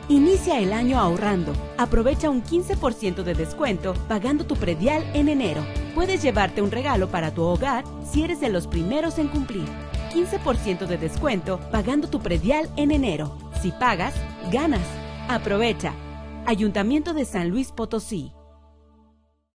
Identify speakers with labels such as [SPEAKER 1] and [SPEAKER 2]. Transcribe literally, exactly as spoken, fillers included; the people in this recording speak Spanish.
[SPEAKER 1] Inicia el año ahorrando. Aprovecha un quince por ciento de descuento pagando tu predial en enero. Puedes llevarte un regalo para tu hogar si eres de los primeros en cumplir. quince por ciento de descuento pagando tu predial en enero. Si pagas, ganas. Aprovecha. Ayuntamiento de San Luis Potosí.